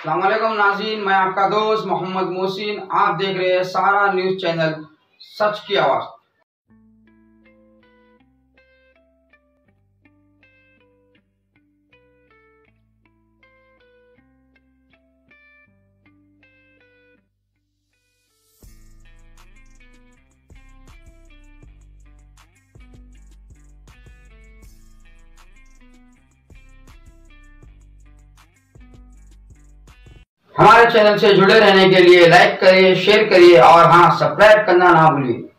अस्सलाम वालेकुम नाज़रीन, मैं आपका दोस्त मोहम्मद मोहसिन। आप देख रहे हैं सहारा न्यूज़ चैनल, सच की आवाज़। हमारे चैनल से जुड़े रहने के लिए लाइक करिए, शेयर करिए और हाँ, सब्सक्राइब करना ना भूलिए।